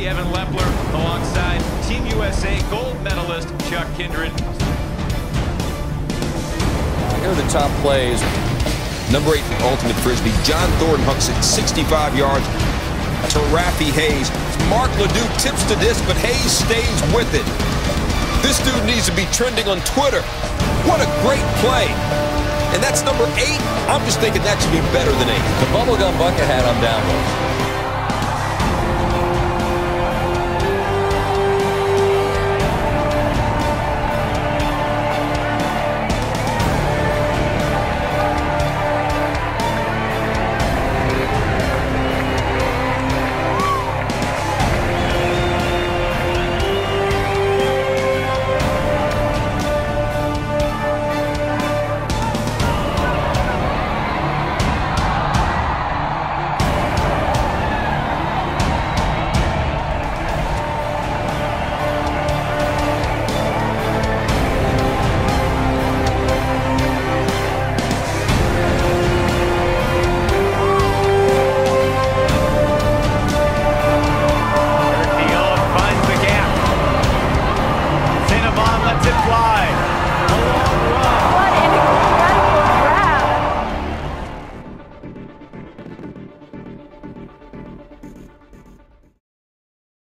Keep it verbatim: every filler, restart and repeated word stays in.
Evan Lepler alongside Team U S A gold medalist Chuck Kindred. Here are the top plays. Number eight ultimate frisbee. John Thornton hooks it sixty-five yards to Rafi Hayes. Mark Ledoux tips the disc, but Hayes stays with it. This dude needs to be trending on Twitter. What a great play. And that's number eight. I'm just thinking that should be better than eight. The bubblegum bucket hat I'm down with.